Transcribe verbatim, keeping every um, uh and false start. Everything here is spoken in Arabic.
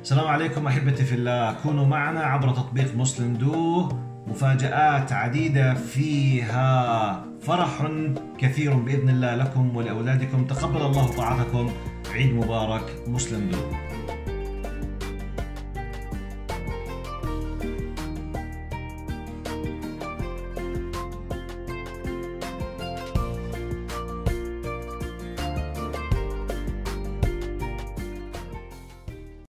السلام عليكم أحبتي في الله، كونوا معنا عبر تطبيق مسلم دو. مفاجآت عديدة فيها فرح كثير بإذن الله لكم ولأولادكم. تقبل الله طاعتكم. عيد مبارك مسلم دو.